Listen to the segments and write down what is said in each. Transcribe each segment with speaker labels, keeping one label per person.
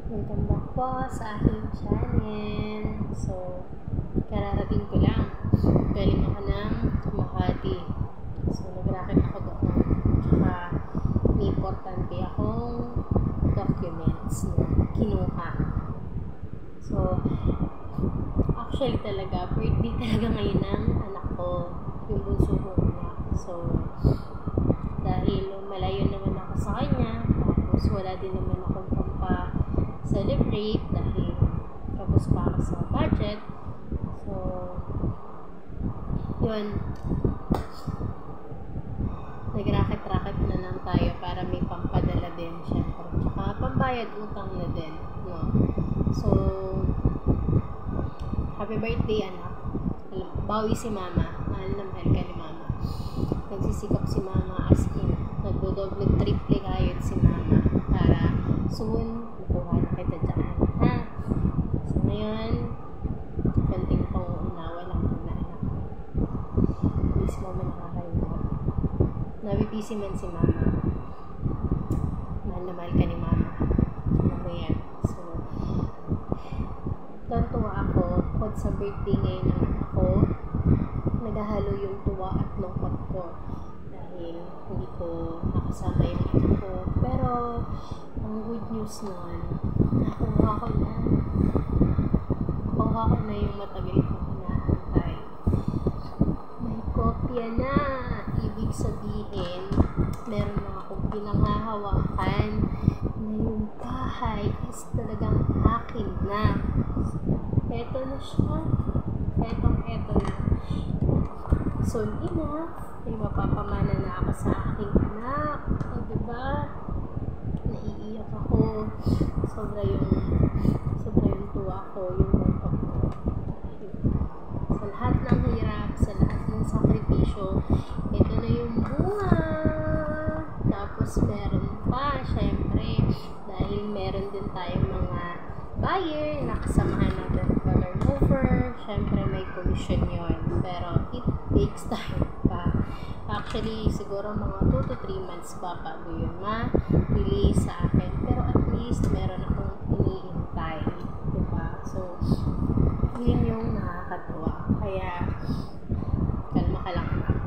Speaker 1: Welcome back po sa aking channel. So, kararating ko lang. Galing ako ng Makati. So, nag-racket ako doon. Tsaka, may importante akong documents na kinuha. So, actually talaga, birthday talaga ngayon ng anak ko. Yung bunso ko na. So, dahil malayo naman ako sa kanya, tapos wala din naman akong celebrate dahil tapos pa ako sa budget. So, yun. Nag-racket-racket na lang tayo para may pampadala din, syempre. Tsaka pambayad utang na din, no? So, happy birthday, anak. Bawi si mama. Mahal na mahal ka ni mama. Nagsisikap si mama as in. Nagdodoble triple kayod si mama para soon makuha na kita dyan, ha? So ngayon, konting pang unawa lang na anak. Please mama, nakakalimot. Nabibisi man si mama. Mahal na mahal ka ni mama. Ano mo yan? So, tuwa ako kung sa birthday ngayon ng anak ko, naghahalo yung tuwa at lungkot ko dahil hindi ko nakasama yung anak ko. Pero ang good news nun, nakuha ko na yung matagal kong inaantay. May kopya na. Ibig sabihin, meron na akong pinanghahawakan na yung bahay is talagang akin na. Eto na siya. Eto na. Soon enough, ay mapapamana na ako sa aking anak. O, diba? Naiiyak ako. Sobra yung tuwa ko, yung lungkot ko. Sa lahat ng hirap, sa lahat ng sakripisyo, ito na yung bunga. Tapos meron pa, syempre, dahil meron din tayong mga buyer na kasamahan natin color over. Syempre, may commission yon. Pero it takes time pa. Actually, siguro mga 2 to 3 months pa bago yun ma-release sa akin. Pero at least, meron akong iniintay. Diba? So, yun yung nakakatuwa. Kaya, kalma ka lang na.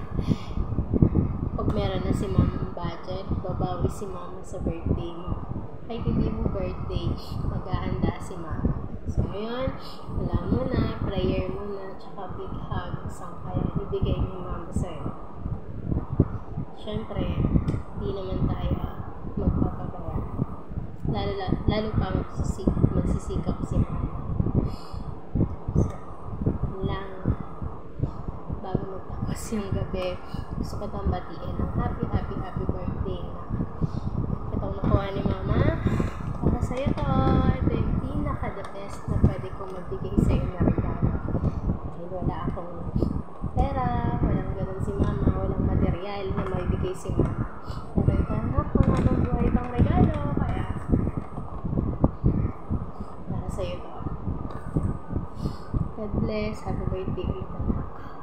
Speaker 1: Pag meron na si mama budget, babawi si mama sa birthday mo. Kahit hindi mo birthday, maghahanda si mama. So, ngayon, wala muna, prayer muna, tsaka big hug, isang kaya ibigay ni mama sa'yo. Siyempre, di naman tayo magpapabaya. Lalo pa magsisikap si mama. So, lang, bago magtapos yung gabi, gusto ko tang batiin ng happy birthday na. Itong nakuha ni mama, para sa'yo to. Ito yung pinaka-the best na pwede kong magbigay sa'yo na regalo. Dahil wala akong pera, walang ganun si mama, walang material na maibigay si mama. Pero ito na, kung habang buhay pang regalo, kaya para sa'yo to. God bless, happy birthday ulit anak.